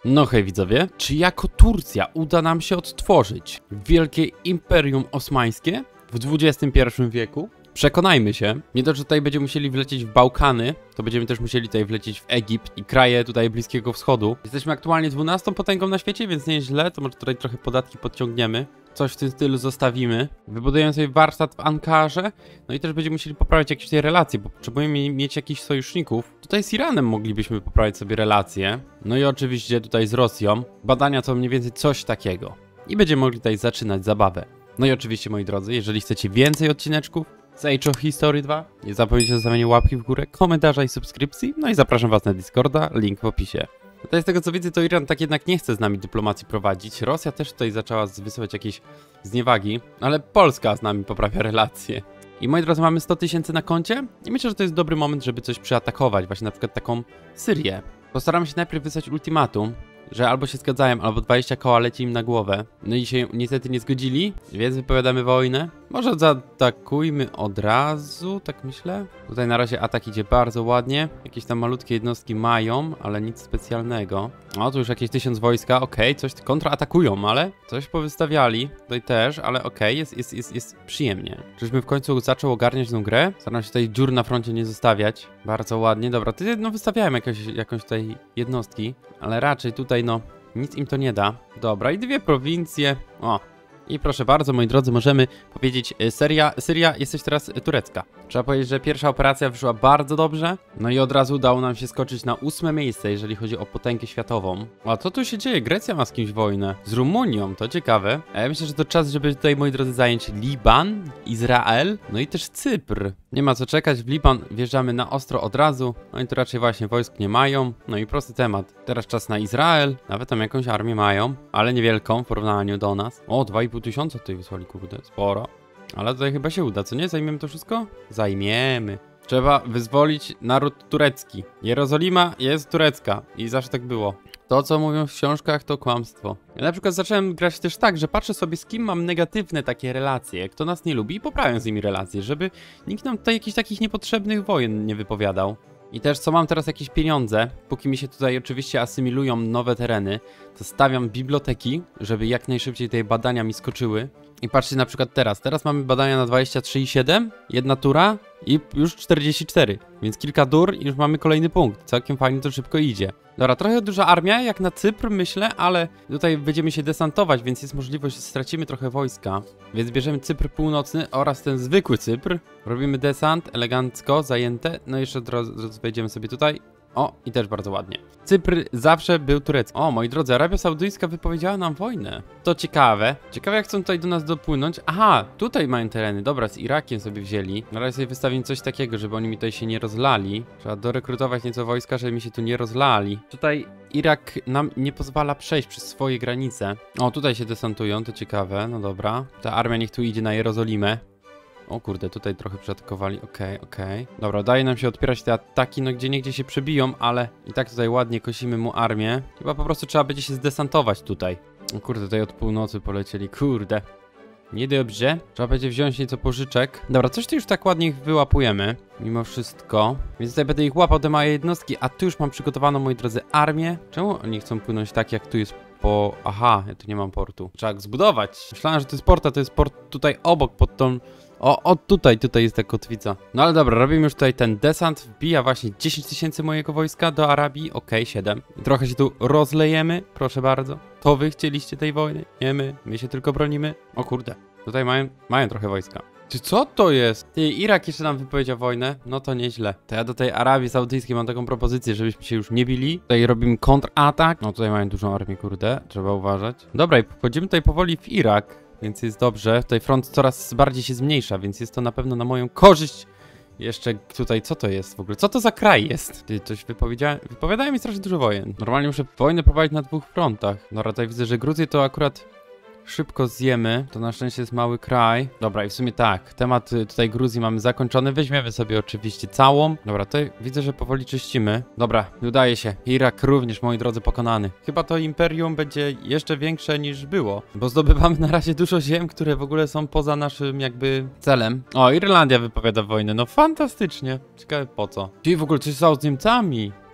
No hej widzowie, czy jako Turcja uda nam się odtworzyć wielkie Imperium Osmańskie w XXI wieku? Przekonajmy się, nie to, że tutaj będziemy musieli wlecieć w Bałkany, to będziemy też musieli tutaj wlecieć w Egipt i kraje tutaj Bliskiego Wschodu. Jesteśmy aktualnie 12. potęgą na świecie, więc nie jest źle, to może tutaj trochę podatki podciągniemy. Coś w tym stylu zostawimy. Wybudujemy sobie warsztat w Ankarze, no i też będziemy musieli poprawić jakieś tutaj relacje, bo potrzebujemy mieć jakichś sojuszników. Tutaj z Iranem moglibyśmy poprawić sobie relacje. No i oczywiście tutaj z Rosją. Badania to mniej więcej coś takiego. I będziemy mogli tutaj zaczynać zabawę. No i oczywiście, moi drodzy, jeżeli chcecie więcej odcineczków z Age of History 2, nie zapomnijcie o zostawieniu łapki w górę, komentarza i subskrypcji. No i zapraszam was na Discorda, link w opisie. Tutaj z tego co widzę, to Iran tak jednak nie chce z nami dyplomacji prowadzić. Rosja też tutaj zaczęła wysyłać jakieś zniewagi, ale Polska z nami poprawia relacje. I moi drodzy, mamy 100 000 na koncie i myślę, że to jest dobry moment, żeby coś przyatakować, właśnie na przykład taką Syrię. Postaramy się najpierw wysłać ultimatum, że albo się zgadzają, albo 20 koła leci im na głowę. No i się niestety nie zgodzili, więc wypowiadamy wojnę. Może zaatakujmy od razu, tak myślę. Tutaj na razie atak idzie bardzo ładnie. Jakieś tam malutkie jednostki mają, ale nic specjalnego. O, tu już jakieś 1000 wojska, okej, coś kontratakują, ale coś powystawiali. Tutaj też, ale okej, jest przyjemnie. Czyżbym w końcu zaczął ogarniać tę grę? Staram się tutaj dziur na froncie nie zostawiać. Bardzo ładnie, dobra, tutaj no wystawiałem jakąś tutaj jednostki, ale raczej tutaj no nic im to nie da. Dobra, i 2 prowincje. O. I proszę bardzo, moi drodzy, możemy powiedzieć, Syria jesteś teraz turecka. Trzeba powiedzieć, że pierwsza operacja wyszła bardzo dobrze. No i od razu udało nam się skoczyć na 8. miejsce, jeżeli chodzi o potęgę światową. A co tu się dzieje? Grecja ma z kimś wojnę. Z Rumunią, to ciekawe. A ja myślę, że to czas, żeby tutaj, moi drodzy, zająć Liban, Izrael, no i też Cypr. Nie ma co czekać, w Liban wjeżdżamy na ostro od razu. Oni tu raczej właśnie wojsk nie mają. No i prosty temat. Teraz czas na Izrael. Nawet tam jakąś armię mają, ale niewielką w porównaniu do nas. O, 2500 tutaj wysłali, kurde, sporo. Ale tutaj chyba się uda, co nie? Zajmiemy to wszystko? Zajmiemy. Trzeba wyzwolić naród turecki. Jerozolima jest turecka i zawsze tak było. To, co mówią w książkach, to kłamstwo. Ja na przykład zacząłem grać też tak, że patrzę sobie, z kim mam negatywne takie relacje, kto nas nie lubi i poprawiam z nimi relacje, żeby nikt nam tutaj jakichś takich niepotrzebnych wojen nie wypowiadał. I też co mam teraz jakieś pieniądze, póki mi się tutaj oczywiście asymilują nowe tereny, to stawiam biblioteki, żeby jak najszybciej te badania mi skoczyły. I patrzcie na przykład teraz mamy badania na 23,7, jedna tura i już 44, więc kilka dur i już mamy kolejny punkt. Całkiem fajnie to szybko idzie. Dobra, trochę duża armia, jak na Cypr myślę, ale tutaj będziemy się desantować, więc jest możliwość, że stracimy trochę wojska. Więc bierzemy Cypr północny oraz ten zwykły Cypr. Robimy desant, elegancko, zajęte. No i jeszcze od razu wejdziemy sobie tutaj. O, i też bardzo ładnie. Cypr zawsze był turecki. O, moi drodzy, Arabia Saudyjska wypowiedziała nam wojnę. To ciekawe. Ciekawe, jak chcą tutaj do nas dopłynąć. Aha, tutaj mają tereny. Dobra, z Irakiem sobie wzięli. Na razie sobie wystawimy coś takiego, żeby oni mi tutaj się nie rozlali. Trzeba dorekrutować nieco wojska, żeby mi się tu nie rozlali. Tutaj Irak nam nie pozwala przejść przez swoje granice. O, tutaj się desantują, to ciekawe. No dobra. Ta armia niech tu idzie na Jerozolimę. O kurde, tutaj trochę przeatakowali, okej. Dobra, udaje nam się odpierać te ataki, no gdzieniegdzie się przebiją, ale i tak tutaj ładnie kosimy mu armię. Chyba po prostu trzeba będzie się zdesantować tutaj. O kurde, tutaj od północy polecieli, kurde. Niedobrze. Trzeba będzie wziąć nieco pożyczek. Dobra, coś tu już tak ładnie ich wyłapujemy, mimo wszystko. Więc tutaj będę ich łapał, te małe jednostki, a tu już mam przygotowaną, moi drodzy, armię. Czemu oni chcą płynąć tak, jak tu jest po... Aha, ja tu nie mam portu. Trzeba go zbudować. Myślałem, że to jest port, a to jest port tutaj obok, pod tą... O, tutaj jest ta kotwica. No ale dobra, robimy już tutaj ten desant. Wbija właśnie 10 000 mojego wojska do Arabii. Okej, 7. Trochę się tu rozlejemy, proszę bardzo. To wy chcieliście tej wojny, nie my. My się tylko bronimy. O kurde, tutaj mają trochę wojska. Ty, co to jest? Ty, Irak jeszcze nam wypowiedział wojnę. No to nieźle. To ja do tej Arabii Saudyjskiej mam taką propozycję, żebyśmy się już nie bili. Tutaj robimy kontratak. No tutaj mają dużą armię, kurde. Trzeba uważać. Dobra, i wchodzimy tutaj powoli w Irak. Więc jest dobrze. Tutaj front coraz bardziej się zmniejsza, więc jest to na pewno na moją korzyść. Jeszcze tutaj, co to jest w ogóle? Co to za kraj jest? Ty, coś wypowiadają mi strasznie dużo wojen. Normalnie muszę wojnę prowadzić na 2 frontach. Dobra, tutaj widzę, że Gruzję to akurat szybko zjemy. To na szczęście jest mały kraj. Dobra, i w sumie tak. Temat tutaj Gruzji mamy zakończony. Weźmiemy sobie oczywiście całą. Dobra, tutaj widzę, że powoli czyścimy. Dobra, udaje się. Irak również, moi drodzy, pokonany. Chyba to imperium będzie jeszcze większe niż było. Bo zdobywamy na razie dużo ziem, które w ogóle są poza naszym jakby celem. O, Irlandia wypowiada wojnę. No fantastycznie. Ciekawe po co. Czyli w ogóle coś stało z Niemcami.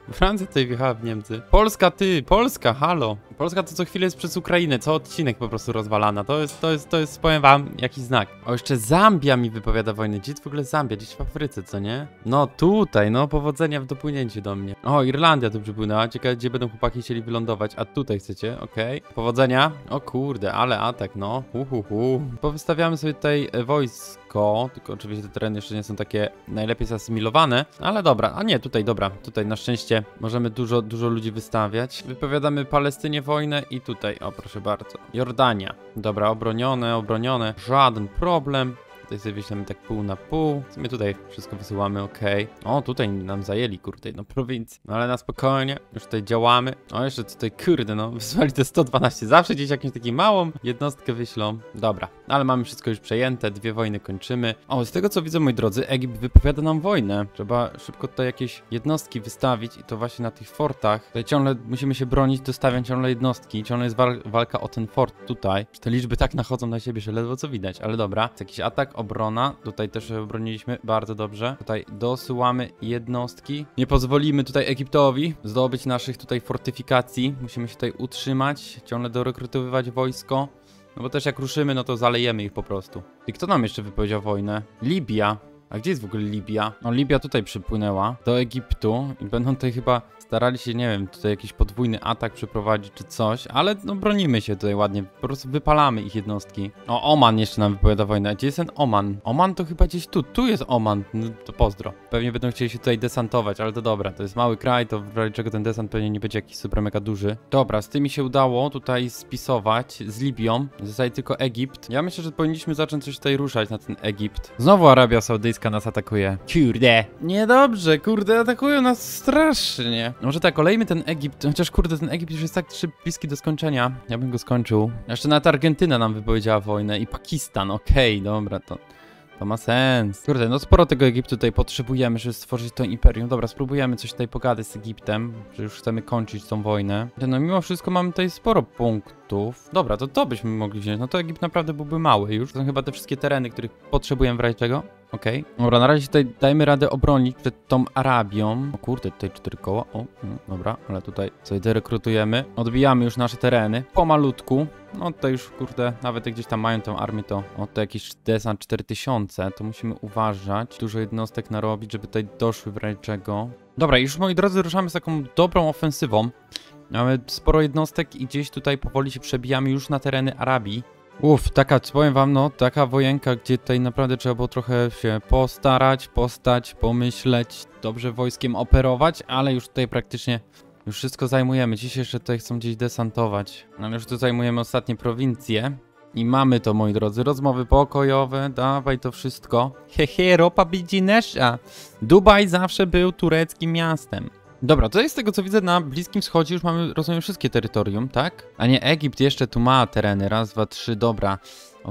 Francja tutaj wjechała w Niemcy. Polska, Polska, halo. Polska to co chwilę jest przez Ukrainę, co odcinek po prostu rozwalana. To jest, powiem wam, jakiś znak. O, jeszcze Zambia mi wypowiada wojnę. Gdzie jest w ogóle Zambia? Gdzieś w Afryce, co nie? No tutaj, no powodzenia w dopłynięciu do mnie. O, Irlandia tu przypłynęła. Ciekawe, gdzie będą chłopaki chcieli wylądować. A tutaj chcecie, okej. Powodzenia. O kurde, ale atak, no. Powystawiamy sobie tutaj wojsko, tylko oczywiście te tereny jeszcze nie są takie najlepiej zasymilowane, ale dobra, a nie, tutaj dobra, tutaj na szczęście możemy dużo ludzi wystawiać. Wypowiadamy Palestynie wojnę i tutaj, o proszę bardzo, Jordania. Dobra, obronione, żaden problem. Tutaj sobie wyślemy tak pół na pół. W sumie tutaj wszystko wysyłamy, okej. O, tutaj nam zajęli, kurde, no prowincji. No ale na spokojnie, już tutaj działamy. O, jeszcze tutaj, kurde, no, wysłali te 112. Zawsze gdzieś jakąś taką małą jednostkę wyślą. Dobra, ale mamy wszystko już przejęte, 2 wojny kończymy. O, z tego co widzę, moi drodzy, Egipt wypowiada nam wojnę. Trzeba szybko tutaj jakieś jednostki wystawić i to właśnie na tych fortach. Tutaj ciągle musimy się bronić, dostawiać ciągle jednostki. Ciągle jest walka o ten fort tutaj. Te liczby tak nachodzą na siebie, że ledwo co widać, ale dobra. Jest jakiś atak, obrona. Tutaj też obroniliśmy bardzo dobrze. Tutaj dosyłamy jednostki. Nie pozwolimy tutaj Egiptowi zdobyć naszych tutaj fortyfikacji. Musimy się tutaj utrzymać, ciągle dorekrutowywać wojsko. No bo też jak ruszymy, no to zalejemy ich po prostu. I kto nam jeszcze wypowiedział wojnę? Libia. A gdzie jest w ogóle Libia? No Libia tutaj przypłynęła do Egiptu i będą tutaj chyba starali się, nie wiem, tutaj jakiś podwójny atak przeprowadzić czy coś, ale no bronimy się tutaj ładnie, po prostu wypalamy ich jednostki. O, Oman jeszcze nam wypowiada wojnę. Gdzie jest ten Oman? Oman to chyba gdzieś tu jest Oman, no to pozdro. Pewnie będą chcieli się tutaj desantować, ale to dobra, to jest mały kraj, to w razie czego ten desant pewnie nie będzie jakiś super mega duży. Dobra, z tymi się udało tutaj spisować, z Libią, zostaje tylko Egipt. Ja myślę, że powinniśmy zacząć coś tutaj ruszać na ten Egipt. Znowu Arabia Saudyjska nas atakuje. Kurde. Niedobrze, kurde, atakują nas strasznie. Może tak, olejmy ten Egipt, chociaż kurde, ten Egipt już jest tak bliski do skończenia. Ja bym go skończył. Jeszcze nawet Argentyna nam wypowiedziała wojnę i Pakistan, okej, dobra, to ma sens. Kurde, no sporo tego Egiptu tutaj potrzebujemy, żeby stworzyć to imperium. Dobra, spróbujemy coś tutaj pogadać z Egiptem, że już chcemy kończyć tą wojnę. No mimo wszystko mamy tutaj sporo punktów. Dobra, to byśmy mogli wziąć. No to Egipt naprawdę byłby mały już. To są chyba te wszystkie tereny, których potrzebujemy w razie czego. Okej. Dobra, na razie tutaj dajmy radę obronić przed tą Arabią. O kurde, tutaj 4 koła. O, dobra, ale tutaj sobie derekrutujemy. Odbijamy już nasze tereny. Pomalutku. No tutaj już, kurde, nawet jak gdzieś tam mają tą armię, to jakiś desant 4000, to musimy uważać. Dużo jednostek narobić, żeby tutaj doszły w razie czego. Dobra, już moi drodzy, ruszamy z taką dobrą ofensywą. Mamy sporo jednostek i gdzieś tutaj powoli się przebijamy już na tereny Arabii. Taka, powiem wam, no, taka wojenka, gdzie tutaj naprawdę trzeba było trochę się postarać, postać, pomyśleć, dobrze wojskiem operować, ale już tutaj praktycznie już wszystko zajmujemy. Dziś jeszcze tutaj chcą gdzieś desantować, ale już tu zajmujemy ostatnie prowincje. I mamy to, moi drodzy, rozmowy pokojowe, dawaj to wszystko. Hehe, ropa biznesza. Dubaj zawsze był tureckim miastem. Dobra, tutaj z tego co widzę na Bliskim Wschodzie już mamy, rozumiem, wszystkie terytorium, tak? A nie, Egipt jeszcze tu ma tereny, raz, dwa, trzy, dobra.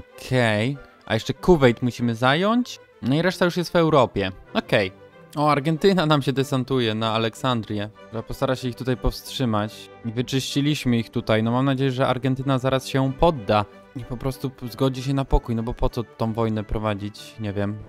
Okej. A jeszcze Kuwejt musimy zająć. No i reszta już jest w Europie. Okej. O, Argentyna nam się desantuje na Aleksandrię. Trzeba postarać się ich tutaj powstrzymać. Wyczyściliśmy ich tutaj, no mam nadzieję, że Argentyna zaraz się podda. I po prostu zgodzi się na pokój, no bo po co tą wojnę prowadzić? Nie wiem.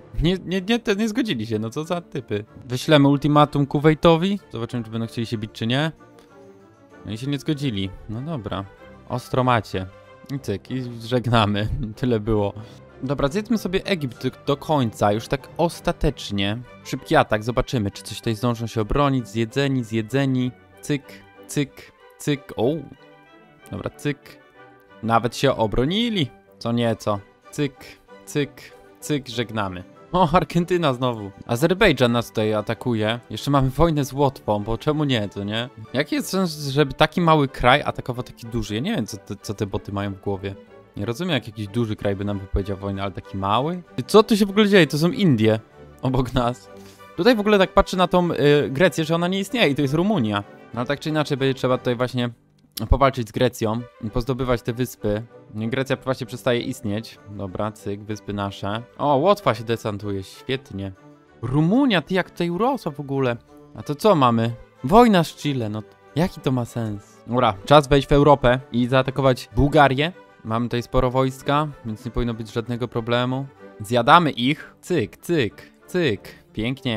Nie zgodzili się, no co za typy. Wyślemy ultimatum Kuwejtowi. Zobaczymy, czy będą chcieli się bić, czy nie. No i się nie zgodzili. No dobra. Ostro macie. I cyk, i żegnamy. Tyle było. Dobra, zjedzmy sobie Egipt do końca, już tak ostatecznie. Szybki atak, zobaczymy, czy coś tutaj zdążą się obronić. Zjedzeni. Cyk, cyk, cyk. O! Dobra, cyk. Nawet się obronili. Co nieco. Cyk, cyk, cyk, żegnamy. O, Argentyna znowu. Azerbejdżan nas tutaj atakuje. Jeszcze mamy wojnę z Łotwą, bo czemu nie, to nie? Jaki jest sens, żeby taki mały kraj atakował taki duży? Ja nie wiem, co te boty mają w głowie. Nie rozumiem, jak jakiś duży kraj by nam wypowiedział wojnę, ale taki mały? Co tu się w ogóle dzieje? To są Indie obok nas. Tutaj w ogóle tak patrzę na tą Grecję, że ona nie istnieje i to jest Rumunia. No ale tak czy inaczej będzie trzeba tutaj właśnie powalczyć z Grecją i pozdobywać te wyspy. Grecja właśnie przestaje istnieć. Dobra, cyk, wyspy nasze. O, Łotwa się desantuje, świetnie. Rumunia, ty jak tutaj urosła w ogóle. A to co mamy? Wojna z Chile, no jaki to ma sens? Dobra, czas wejść w Europę i zaatakować Bułgarię. Mamy tutaj sporo wojska, więc nie powinno być żadnego problemu. Zjadamy ich. Cyk, cyk, cyk. Pięknie.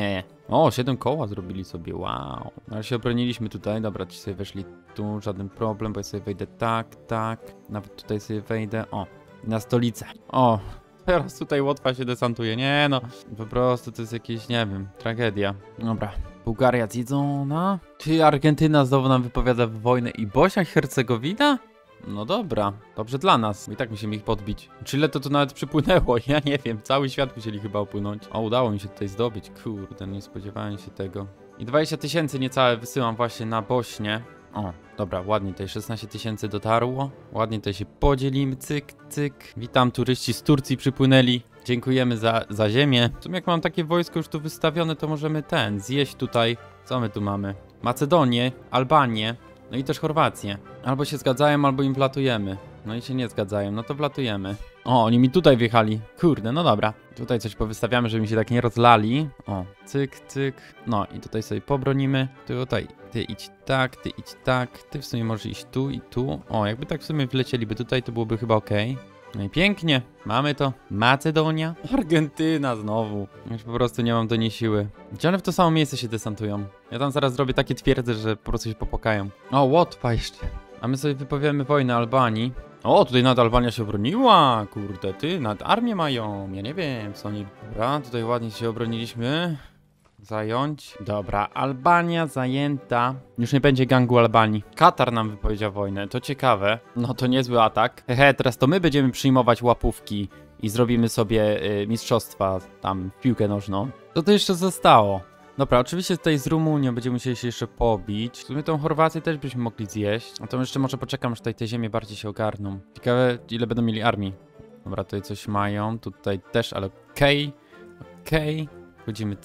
O, 7 koła zrobili sobie, wow. Ale się obroniliśmy tutaj, dobra, ci sobie weszli tu, żaden problem, bo ja sobie wejdę tak. Nawet tutaj sobie wejdę, o, na stolicę. O, teraz tutaj Łotwa się desantuje, nie no. Po prostu to jest jakieś, nie wiem, tragedia. Dobra, Bułgaria zjedzona. Czy Argentyna znowu nam wypowiada wojnę i Bośnia i Hercegowina? No dobra, dobrze dla nas. I tak musimy ich podbić. Chile to tu nawet przypłynęło, ja nie wiem. Cały świat musieli chyba opłynąć. O, udało mi się tutaj zdobyć. Kurde, nie spodziewałem się tego. I 20 000 niecałe wysyłam właśnie na Bośnię. O, dobra, ładnie tutaj 16 000 dotarło. Ładnie tutaj się podzielimy, cyk. Witam, turyści z Turcji przypłynęli. Dziękujemy za ziemię. W sumie jak mam takie wojsko już tu wystawione, to możemy zjeść tutaj. Co my tu mamy? Macedonię, Albanię. No i też Chorwację. Albo się zgadzają, albo im wlatujemy. No i się nie zgadzają, no to wlatujemy. O, oni mi tutaj wjechali. Kurde, no dobra. Tutaj coś powystawiamy, żeby mi się tak nie rozlali. O, cyk. No i tutaj sobie pobronimy. Tutaj, ty idź tak. Ty w sumie możesz iść tu i tu. O, jakby tak w sumie wlecieliby tutaj, to byłoby chyba okej. No i pięknie, mamy to. Macedonia. Argentyna znowu. Już po prostu nie mam do niej siły. Gdzie one w to samo miejsce się desantują? Ja tam zaraz zrobię takie twierdze, że po prostu się popłakają. O, Łotwa jeszcze. A my sobie wypowiemy wojnę Albanii. O, tutaj nad Albania się obroniła. Kurde, ty, nad armię mają. Ja nie wiem, co oni... Dobra, tutaj ładnie się obroniliśmy. Zająć. Dobra, Albania zajęta. Już nie będzie gangu Albanii. Katar nam wypowiedział wojnę, to ciekawe. No to niezły atak. Hehe, teraz to my będziemy przyjmować łapówki i zrobimy sobie mistrzostwa tam w piłkę nożną. Co to jeszcze zostało? Dobra, oczywiście tutaj z Rumunią będziemy musieli się jeszcze pobić. W sumie tą Chorwację też byśmy mogli zjeść. A to jeszcze może poczekam, aż tutaj te ziemie bardziej się ogarną. Ciekawe, ile będą mieli armii. Dobra, tutaj coś mają. Tutaj też, ale okej. Wchodzimy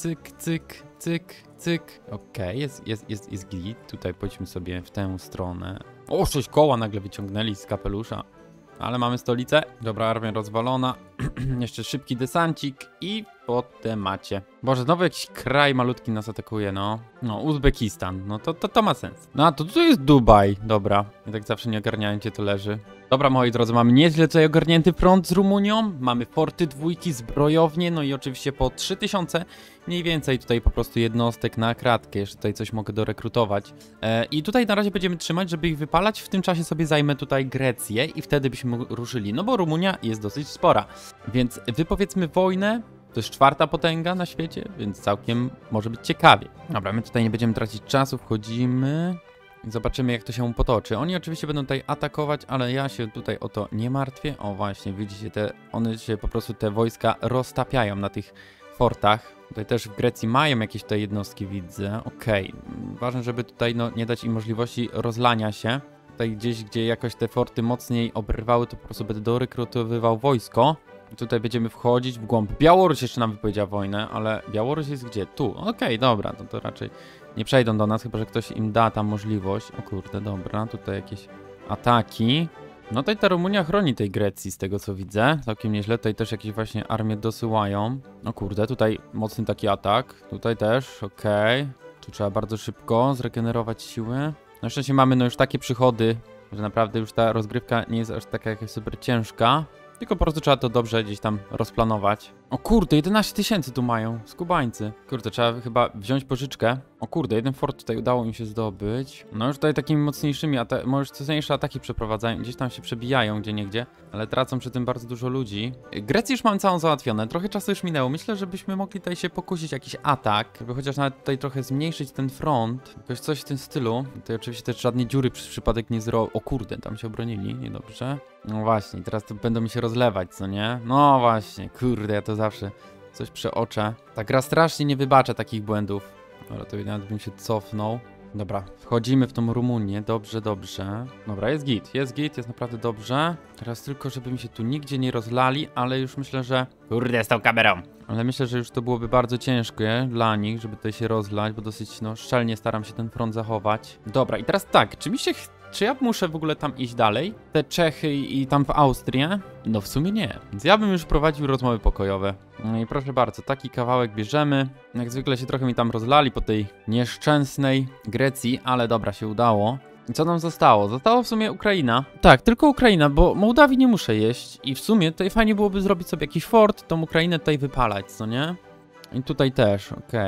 cyk. Okej, jest git. Tutaj pójdźmy sobie w tę stronę. O, 6 koła nagle wyciągnęli z kapelusza. Ale mamy stolicę. Dobra, armia rozwalona. Jeszcze szybki desancik i po temacie. Boże, znowu jakiś kraj malutki nas atakuje, no. No, Uzbekistan. No to ma sens. No, a to tu jest Dubaj. Dobra. Ja tak zawsze nie ogarniałem, gdzie to leży. Dobra, moi drodzy, mamy nieźle tutaj ogarnięty front z Rumunią. Mamy forty, dwójki, zbrojownie, no i oczywiście po 3000 mniej więcej tutaj po prostu jednostek na kratkę. Jeszcze tutaj coś mogę dorekrutować. I tutaj na razie będziemy trzymać, żeby ich wypalać. W tym czasie sobie zajmę tutaj Grecję i wtedy byśmy ruszyli. No bo Rumunia jest dosyć spora. Więc wypowiedzmy wojnę. To jest 4. potęga na świecie, więc całkiem może być ciekawie. Dobra, my tutaj nie będziemy tracić czasu, wchodzimy i zobaczymy, jak to się potoczy. Oni oczywiście będą tutaj atakować, ale ja się tutaj o to nie martwię. O właśnie, widzicie, one się po prostu, te wojska roztapiają na tych fortach. Tutaj też w Grecji mają jakieś te jednostki, widzę. Okej, ważne, żeby tutaj nie dać im możliwości rozlania się. Tutaj gdzieś, gdzie jakoś te forty mocniej oberwały, to po prostu będę dorekrutowywał wojsko. Tutaj będziemy wchodzić w głąb. Białoruś jeszcze nam wypowiedziała wojnę, ale Białoruś jest gdzie? Tu. Okej, dobra, to raczej nie przejdą do nas, chyba że ktoś im da tam możliwość. O kurde, dobra, tutaj jakieś ataki. No tutaj ta Rumunia chroni tej Grecji, z tego co widzę. Całkiem nieźle, tutaj też jakieś właśnie armie dosyłają. O kurde, tutaj mocny taki atak. Tutaj też, okej. Tu trzeba bardzo szybko zregenerować siły. Na szczęście mamy już takie przychody, że naprawdę już ta rozgrywka nie jest aż taka jakaś super ciężka. Tylko po prostu trzeba to dobrze gdzieś tam rozplanować. O kurde, 11 000 tu mają, skubańcy. Kurde, trzeba chyba wziąć pożyczkę. O kurde, jeden fort tutaj udało mi się zdobyć. No już tutaj takimi mocniejszymi, może mocniejsze ataki przeprowadzają. Gdzieś tam się przebijają gdzieniegdzie, ale tracą przy tym bardzo dużo ludzi. Grecję już mam całą załatwione, trochę czasu już minęło. Myślę, że byśmy mogli tutaj się pokusić jakiś atak, żeby chociaż nawet tutaj trochę zmniejszyć ten front. Jakoś coś w tym stylu. Tutaj oczywiście też żadnej dziury przez przypadek nie zrobił. O kurde, tam się obronili, niedobrze. No właśnie, teraz to będą mi się rozlewać, co nie? No właśnie, kurde, ja to zawsze coś przeoczę. Ta gra strasznie nie wybacza takich błędów. Dobra, to nawet bym się cofnął. Dobra, wchodzimy w tą Rumunię, dobrze. Dobra, jest git, jest naprawdę dobrze. Teraz tylko, żeby mi się tu nigdzie nie rozlali, ale już myślę, że... Kurde, z tą kamerą! Ale myślę, że już to byłoby bardzo ciężkie dla nich, żeby tutaj się rozlać, bo dosyć, szczelnie staram się ten front zachować. Dobra, i teraz tak, czy ja muszę w ogóle tam iść dalej? Te Czechy i tam w Austrię? No w sumie nie. Więc ja bym już prowadził rozmowy pokojowe. No i proszę bardzo, taki kawałek bierzemy. Jak zwykle się trochę mi tam rozlali po tej nieszczęsnej Grecji, ale dobra, się udało. I co nam zostało? Zostało w sumie Ukraina. Tak, tylko Ukraina, bo Mołdawii nie muszę jeść. I w sumie tutaj fajnie byłoby zrobić sobie jakiś fort, tą Ukrainę tutaj wypalać, co nie? I tutaj też, okej.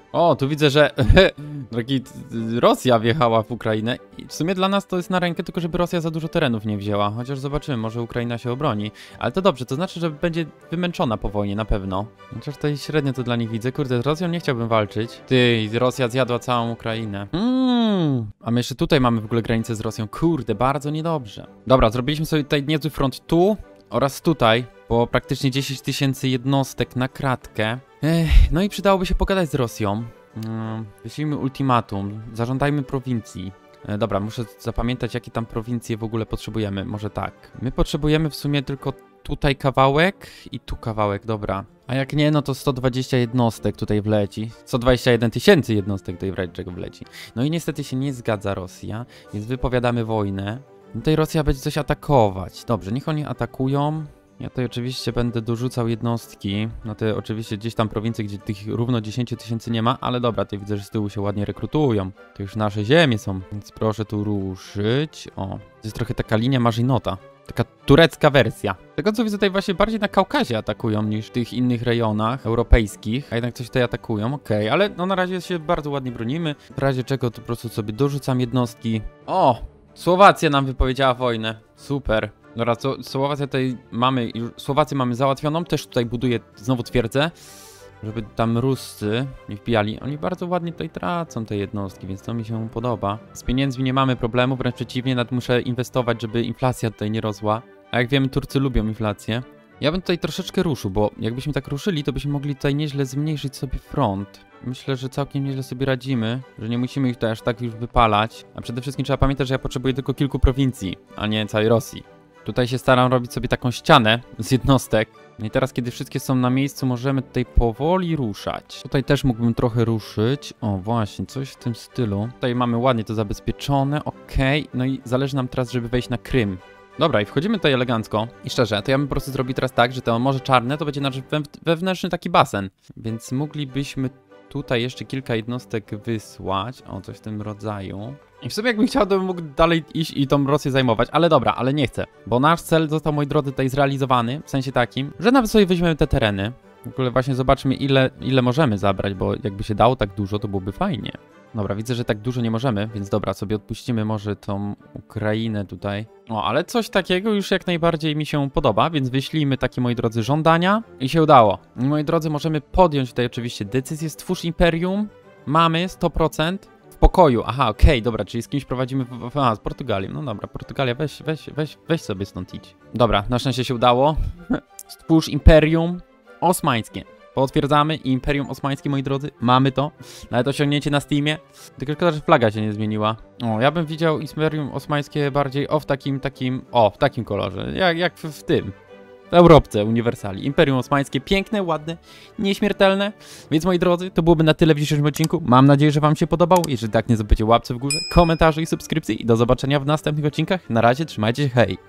O, tu widzę, że Rosja wjechała w Ukrainę i w sumie dla nas to jest na rękę, tylko żeby Rosja za dużo terenów nie wzięła. Chociaż zobaczymy, może Ukraina się obroni. Ale to dobrze, to znaczy, że będzie wymęczona po wojnie, na pewno. Chociaż tutaj średnio to dla nich widzę. Kurde, z Rosją nie chciałbym walczyć. Ty, Rosja zjadła całą Ukrainę. A my jeszcze tutaj mamy w ogóle granicę z Rosją. Kurde, bardzo niedobrze. Dobra, zrobiliśmy sobie tutaj niezły front tu oraz tutaj, bo praktycznie 10 000 jednostek na kratkę. No i przydałoby się pogadać z Rosją. Wyślijmy ultimatum, zażądajmy prowincji. Dobra, muszę zapamiętać, jakie tam prowincje w ogóle potrzebujemy. Może tak. My potrzebujemy w sumie tylko tutaj kawałek i tu kawałek, dobra. A jak nie, no to 120 jednostek tutaj wleci. 121 000 jednostek tutaj wleci. No i niestety się nie zgadza Rosja, więc wypowiadamy wojnę. Tutaj Rosja będzie coś atakować. Dobrze, niech oni atakują. Ja tutaj oczywiście będę dorzucał jednostki. No to oczywiście gdzieś tam prowincje, gdzie tych równo 10 000 nie ma, ale dobra, tutaj widzę, że z tyłu się ładnie rekrutują. To już nasze ziemie są, więc proszę tu ruszyć. O, to jest trochę taka linia Marzynota. Taka turecka wersja. Tego co widzę tutaj właśnie bardziej na Kaukazie atakują niż w tych innych rejonach europejskich. A jednak coś tutaj atakują, okej, ale no na razie się bardzo ładnie bronimy. W razie czego to po prostu sobie dorzucam jednostki. O! Słowacja nam wypowiedziała wojnę. Super. Dobra, Słowację tutaj mamy, Słowację mamy załatwioną. Też tutaj buduję znowu twierdzę, żeby tam Ruscy nie wbijali. Oni bardzo ładnie tutaj tracą te jednostki, więc to mi się podoba. Z pieniędzmi nie mamy problemu, wręcz przeciwnie, nawet muszę inwestować, żeby inflacja tutaj nie rosła. A jak wiemy, Turcy lubią inflację. Ja bym tutaj troszeczkę ruszył, bo jakbyśmy tak ruszyli, to byśmy mogli tutaj nieźle zmniejszyć sobie front. Myślę, że całkiem nieźle sobie radzimy, że nie musimy ich tutaj aż tak już wypalać. A przede wszystkim trzeba pamiętać, że ja potrzebuję tylko kilku prowincji, a nie całej Rosji. Tutaj się staram robić sobie taką ścianę z jednostek. No i teraz, kiedy wszystkie są na miejscu, możemy tutaj powoli ruszać. Tutaj też mógłbym trochę ruszyć. O, właśnie, coś w tym stylu. Tutaj mamy ładnie to zabezpieczone, okej. No i zależy nam teraz, żeby wejść na Krym. Dobra, i wchodzimy tutaj elegancko. I szczerze, to ja bym po prostu zrobił teraz tak, że to Morze Czarne to będzie nasz wewnętrzny taki basen. Więc moglibyśmy tutaj jeszcze kilka jednostek wysłać. O, coś w tym rodzaju. I w sumie jakbym chciał, to bym mógł dalej iść i tą Rosję zajmować, ale dobra, ale nie chcę. Bo nasz cel został, moi drodzy, tutaj zrealizowany, w sensie takim, że nawet sobie weźmiemy te tereny. W ogóle właśnie zobaczmy, ile możemy zabrać, bo jakby się dało tak dużo, to byłoby fajnie. Dobra, widzę, że tak dużo nie możemy, więc dobra, sobie odpuścimy może tą Ukrainę tutaj. O, ale coś takiego już jak najbardziej mi się podoba, więc wyślijmy takie, moi drodzy, żądania i się udało. I, moi drodzy, możemy podjąć tutaj oczywiście decyzję, stwórz imperium, mamy 100%. Pokoju, aha, okej, dobra, czyli z kimś prowadzimy z Portugalią, no dobra, Portugalia, weź sobie stąd idź. Dobra, na szczęście się udało. Stwórz Imperium Osmańskie. Potwierdzamy Imperium Osmańskie, moi drodzy, mamy to. Nawet osiągnięcie na Steamie. Tylko szkoda, że flaga się nie zmieniła. O, ja bym widział Imperium Osmańskie bardziej w takim kolorze, jak w tym. W Europce Uniwersali. Imperium Osmańskie, piękne, ładne, nieśmiertelne. Więc moi drodzy, to byłoby na tyle w dzisiejszym odcinku. Mam nadzieję, że wam się podobał. Jeżeli tak, nie zapomnijcie łapce w górze, komentarzy i subskrypcji. I do zobaczenia w następnych odcinkach. Na razie, trzymajcie się, hej!